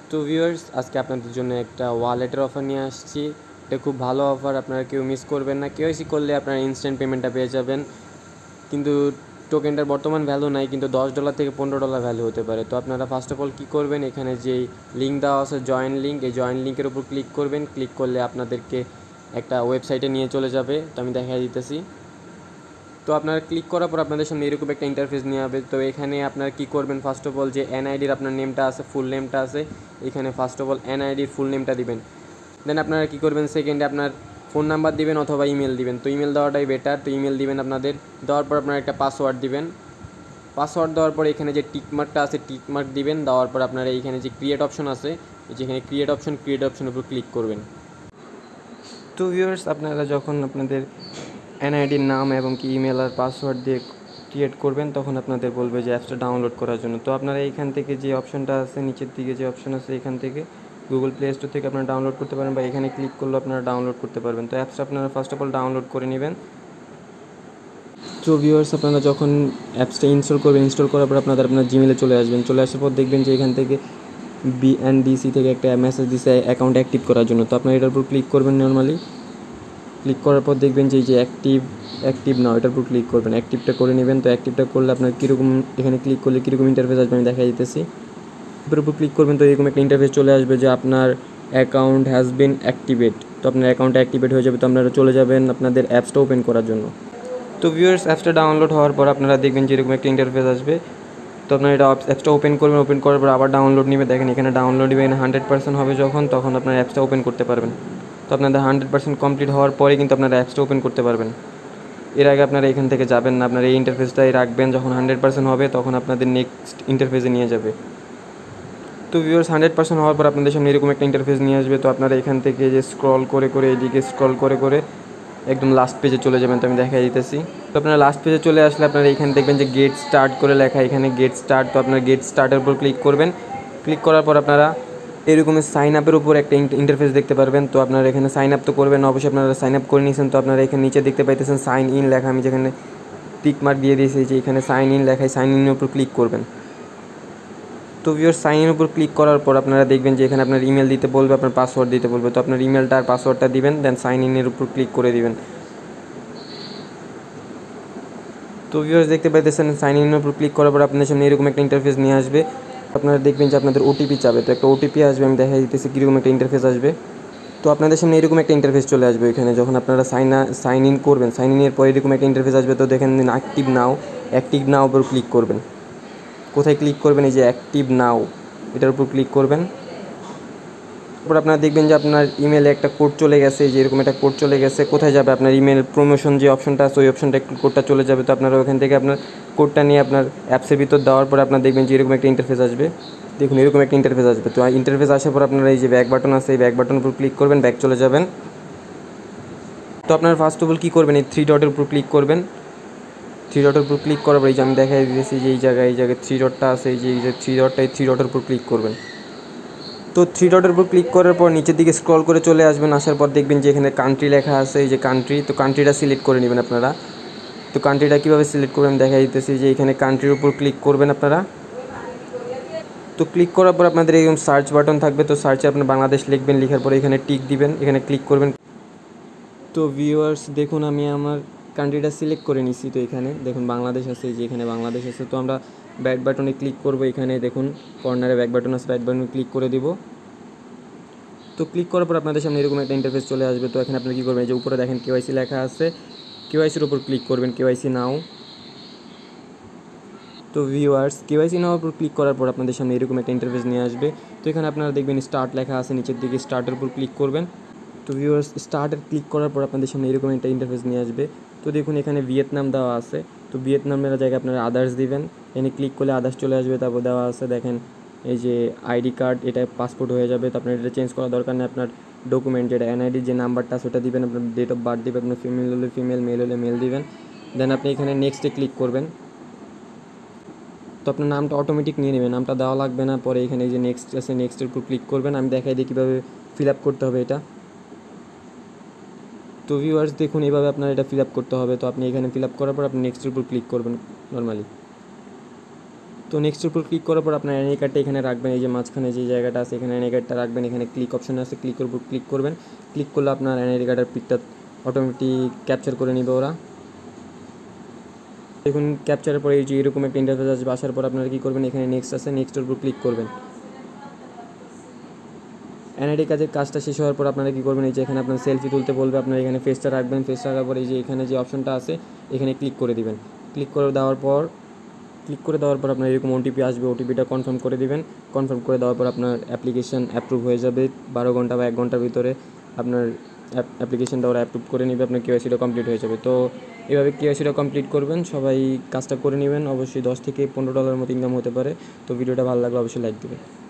তো ভিউয়ার্স, আজকে আপনাদের জন্য একটা ওয়ালেটের অফার নিয়ে আসছি। এটা খুব ভালো অফার, আপনারা কেউ মিস করবেন না। কেওয়াইসি করলে আপনারা ইনস্ট্যান্ট পেমেন্টটা পেয়ে যাবেন, কিন্তু টোকেনটার বর্তমান ভ্যালু নাই, কিন্তু $10 থেকে $15 ভ্যালু হতে পারে। তো আপনারা ফার্স্ট অফ অল কী করবেন, এখানে যেই লিঙ্ক দেওয়া আছে জয়েন লিঙ্ক, এই জয়েন লিঙ্কের উপর ক্লিক করবেন। ক্লিক করলে আপনাদেরকে একটা ওয়েবসাইটে নিয়ে চলে যাবে। তো আমি দেখাই দিতেছি। তো আপনারা ক্লিক করার পর আপনাদের সামনে এরকম একটা ইন্টারফেস নিয়ে হবে। তো এখানে আপনারা কী করবেন, ফার্স্ট অফ অল যে এনআইডির আপনার নেমটা আছে, ফুল নেমটা আছে, এখানে ফার্স্ট অফ অল এনআইডির ফুল নেমটা দিবেন। দেন আপনারা কী করবেন, সেকেন্ডে আপনার ফোন নাম্বার দিবেন অথবা ইমেল দিবেন। তো ইমেল দেওয়াটাই বেটার। তো ইমেল দিবেন আপনাদের, দেওয়ার পর আপনারা একটা পাসওয়ার্ড দিবেন। পাসওয়ার্ড দেওয়ার পর এখানে যে টিকমার্কটা আছে টিকমার্ক দিবেন। দেওয়ার পর আপনারা এইখানে যে ক্রিয়েট অপশন আছে, যেখানে ক্রিয়েট অপশনের উপর ক্লিক করবেন। তো ভিউয়ার্স, আপনারা যখন আপনাদের এনআইডির নাম এবং কি ইমেল আর পাসওয়ার্ড দিয়ে ক্রিয়েট করবেন, তখন আপনাদের বলবে যে অ্যাপসটা ডাউনলোড করার জন্য। তো আপনারা এইখান থেকে যে অপশনটা আছে, নিচের দিকে যে অপশন আছে, এখান থেকে গুগল প্লে স্টোর থেকে আপনারা ডাউনলোড করতে পারেন, বা এখানে ক্লিক করলে আপনারা ডাউনলোড করতে পারবেন। তো অ্যাপসটা আপনারা ফার্স্ট অফ অল ডাউনলোড করে নেবেন। তো ভিউয়ার্স, আপনারা যখন অ্যাপসটা ইনস্টল করবেন, ইনস্টল করার পর আপনার জিমেলে চলে আসবেন। চলে আসার পর দেখবেন যে এখান থেকে বিএনডিসি থেকে একটা মেসেজ দিছে অ্যাকাউন্ট অ্যাক্টিভ করার জন্য। তো আপনারা এটার উপর ক্লিক করবেন নর্মালি। ক্লিক করার পর দেখবেন যে এই যে অ্যাক্টিভ নাও, এটার উপর ক্লিক করবেন, অ্যাক্টিভটা করে নেবেন। তো অ্যাক্টিভটা করলে আপনার কীরকম, এখানে ক্লিক করলে কীরকম ইন্টারফেস আসবে আমি দেখাই দিতেছি। এর উপর ক্লিক করবেন, তো এরকম একটা ইন্টারফেস চলে আসবে যে আপনার অ্যাকাউন্ট হ্যাজ বিন অ্যাক্টিভেট। তো আপনার অ্যাকাউন্টটা অ্যাক্টিভেট হয়ে যাবে। তো আপনারা চলে যাবেন আপনাদের অ্যাপসটা ওপেন করার জন্য। তো ভিউয়ার্স, অ্যাপসটা ডাউনলোড হওয়ার পর আপনারা দেখবেন যে এরকম একটা ইন্টারফেস আসবে। তো আপনারা এটা অ্যাপসটা ওপেন করবেন, ওপেন করার পর আবার ডাউনলোড নেবে। দেখেন এখানে ডাউনলোড নেবে, 100% হবে যখন, তখন আপনার অ্যাপসটা ওপেন করতে পারবেন। তো আপনাদের 100% কমপ্লিট হওয়ার পরে কিন্তু আপনারা অ্যাপসটা ওপেন করতে পারবেন। এর আগে আপনারা এখান থেকে যাবেন না, আপনারা এই ইন্টারফেসটাই রাখবেন। যখন 100% হবে তখন আপনাদের নেক্সট ইন্টারফেসে নিয়ে যাবে। তো ভিউয়ার্স, 100% হওয়ার পর আপনাদের সামনে এরকম একটা ইন্টারফেস নিয়ে আসবে। তো আপনারা এখান থেকে যে স্ক্রল করে করে এদিকে স্ক্রল করে করে একদম লাস্ট পেজে চলে যাবেন। তো আমি দেখাই দিতেছি। তো আপনারা লাস্ট পেজে চলে আসলে আপনারা এখানে দেখবেন যে গেট স্টার্ট করে লেখা, এখানে গেট স্টার্ট। তো আপনারা গেট স্টার্টের উপর ক্লিক করবেন। ক্লিক করার পর আপনারা এরকম সাইন আপের উপর একটা ইন্টারফেস দেখতে পারবেন। তো আপনারা এখানে সাইন আপ তো করবেন, অবশ্যই আপনারা সাইন আপ করে নিয়েছেন। তো আপনারা এখানে নিচে দেখতে পাইতেছেন সাইন ইন লেখা, আমি যেখানে টিক মার্ক দিয়ে দিয়েছি যে এখানে সাইন ইন লেখায়, সাইন ইনের উপর ক্লিক করবেন। তো ভিউয়ার্স, সাইন ইনের উপর ক্লিক করার পর আপনারা দেখবেন যে এখানে আপনার ইমেল দিতে বলবে, আপনার পাসওয়ার্ড দিতে বলবে। তো আপনার ইমেলটা আর পাসওয়ার্ডটা দিবেন, দেন সাইন ইনের উপর ক্লিক করে দিবেন। তো ভিউয়ার্স, দেখতে পাইতেছেন সাইন ইনের উপর ক্লিক করার পর আপনাদের সামনে এরকম একটা ইন্টারফেস নিয়ে আসবে। আপনারা দেখবেন যে আপনাদের ওটিপি চাবে। তো একটা ওটিপি আসবে, আমি দেখাই দিতেছি কীরকম একটা ইন্টারফেস আসবে। তো আপনাদের সামনে এরকম একটা ইন্টারফেস চলে আসবে। এখানে যখন আপনারা সাইন ইন করবেন, সাইন ইনের পরে এরকম একটা ইন্টারফেস আসবে। তো দেখেন অ্যাক্টিভ নাও উপর ক্লিক করবেন। কোথায় ক্লিক করবেন, এই যে অ্যাক্টিভ নাও, এটার উপর ক্লিক করবেন। তারপর আপনারা দেখবেন যে আপনার ইমেলে একটা কোড চলে গেছে, যে এরকম একটা কোড চলে গেছে। কোথায় যাবে, আপনার ইমেল প্রমোশন যে অপশনটা আছে, ওই অপশনটা কোডটা চলে যাবে। তো আপনারা ওখান থেকে আপনার কোডটা নিয়ে আপনার অ্যাপসের ভিতর দেওয়ার পর আপনারা দেখবেন যে এরকম একটা ইন্টারফেস আসবে। দেখুন এরকম একটা ইন্টারফেস আসবে। তো ইন্টারফেস আসার পর আপনারা এই যে ব্যাক বাটন আছে, এই ব্যাক বাটনের উপর ক্লিক করবেন, ব্যাক চলে যাবেন। তো আপনার ফার্স্ট অফ অল কী করবেন, এই 3 ডটের উপর ক্লিক করবেন। 3 ডটের উপর ক্লিক করার পর এই যে আমি দেখাই দিয়েছি যে এই জায়গায় 3 ডটটা আছে, এই যে 3 ডটটা, এই 3 ডটের উপর ক্লিক করবেন। তো 3 ডটের উপর ক্লিক করার পর নিচের দিকে স্ক্রল করে চলে আসবেন। আসার পর দেখবেন যে এখানে কান্ট্রি লেখা আছে, এই যে কান্ট্রি। তো কান্ট্রিটা সিলেক্ট করে নেবেন আপনারা। তো কান্ট্রিটা কীভাবে সিলেক্ট করবেন দেখা দিতেছি, যে এখানে কান্ট্রির উপর ক্লিক করবেন আপনারা। তো ক্লিক করার পর আপনাদের এরকম সার্চ বাটন থাকবে। তো সার্চে আপনি বাংলাদেশ লিখবেন, লেখার পরে এখানে টিক দিবেন, এখানে ক্লিক করবেন। তো ভিউয়ার্স, দেখুন আমি আমার কান্ট্রিটা সিলেক্ট করে নিছি। তো এখানে দেখুন বাংলাদেশ আছে, যে এখানে বাংলাদেশ আছে। তো আমরা ব্যাক বাটনে ক্লিক করব। এখানে দেখুন কর্নারে ব্যাক বাটন আছে, ব্যাক বাটনে ক্লিক করে দিব। তো ক্লিক করার পর আপনাদের সামনে এরকম একটা ইন্টারফেস চলে আসবে। তো এখানে আপনারা কী করবেন, যে উপরে দেখেন কেওয়াইসি লেখা আছে, কেওয়াইসির উপর ক্লিক করবেন, কেওয়াইসি নাও। তো ভিউয়ার্স, কেওয়াইসি নাওর উপর ক্লিক করার পর আপনাদের সামনে এরকম একটা ইন্টারফেস নিয়ে আসবে। তো এখানে আপনারা দেখবেন স্টার্ট লেখা আছে, নিচের দিকে স্টার্টের উপর ক্লিক করবেন। তো ভিউয়ার্স, স্টার্টের ক্লিক করার পর আপনাদের সামনে এরকম একটা ইন্টারফেস নিয়ে আসবে। তো দেখুন এখানে ভিয়েতনাম দেওয়া আছে। তো ভিয়েতনামের জায়গায় আপনারা আদার্স দিবেন। এখানে ক্লিক করলে আদার্স চলে আসবে। তারপর দেওয়া আছে দেখেন এই যে আইডি কার্ড, এটা পাসপোর্ট হয়ে যাবে। তো আপনার এটা চেঞ্জ করার দরকার নেই। আপনার ডকুমেন্ট যেটা এনআইডির যে নাম্বারটা সেটা দিবেন, আপনার ডেট অফ বার্থ দিবেন, আপনার ফিমেল হলে ফিমেল, মেল হলে মেল দিবেন। দেন আপনি এখানে নেক্সটে ক্লিক করবেন। তো আপনার নামটা অটোমেটিক নিয়ে নেবেন, নামটা দেওয়া লাগবে না। পরে এখানে এই যে নেক্সট আছে, নেক্সটের উপর ক্লিক করবেন। আমি দেখাই দিই কীভাবে ফিল আপ করতে হবে এটা। তো ভিউয়ার্স, দেখুন এইভাবে আপনার এটা ফিল আপ করতে হবে। তো আপনি এখানে ফিল আপ করার পর আপনি নেক্সটের উপর ক্লিক করবেন নর্মালি। তো তো নেক্সটের উপর ক্লিক করার পর আপনার এনআইডি কার্ডটা এখানে রাখবেন, এই যে মাঝখানে যে জায়গাটা আছে এখানে এনআইডি কার্ডটা রাখবেন, এখানে ক্লিক অপশন আছে, ক্লিকের উপর ক্লিক করবেন। ক্লিক করলে আপনার এনআইডি কার্ডের পিকটা অটোমেটিক ক্যাপচার করে নেবে ওরা। দেখুন ক্যাপচারের পরে এই যে এরকম একটা ইন্টারফেস আসবে, আসার পর আপনারা কী করবেন, এখানে নেক্সট আছে, নেক্সটের উপর ক্লিক করবেন। এনআইডি কাজটা শেষ হওয়ার পর আপনারা কী করবেন, এই যে এখানে আপনার সেলফি তুলতে বলবে, আপনারা এখানে ফেসটা রাখবেন, ফেসটা রাখার পর এই যে এখানে যে অপশনটা আছে এখানে ক্লিক করে দিবেন। ক্লিক করে দেওয়ার পর আপনার এরকম ওটিপি আসবে, ওটিপিটা কনফার্ম করে দিবেন। কনফার্ম করে দেওয়ার পর আপনার অ্যাপ্লিকেশন অ্যাপ্রুভ হয়ে যাবে। 12 ঘন্টা বা 1 ঘন্টার ভিতরে আপনার অ্যাপ্লিকেশনটা ওরা অ্যাপ্রুভ করে নেবে, আপনার কেওয়াইসিটা কমপ্লিট হয়ে যাবে। তো এভাবে কেওয়াইসিটা কমপ্লিট করবেন, সবাই কাজটা করে নেবেন। অবশ্যই $10 থেকে $15 মতো ইনকাম হতে পারে। তো ভিডিওটা ভালো লাগলে অবশ্যই লাইক দেবেন।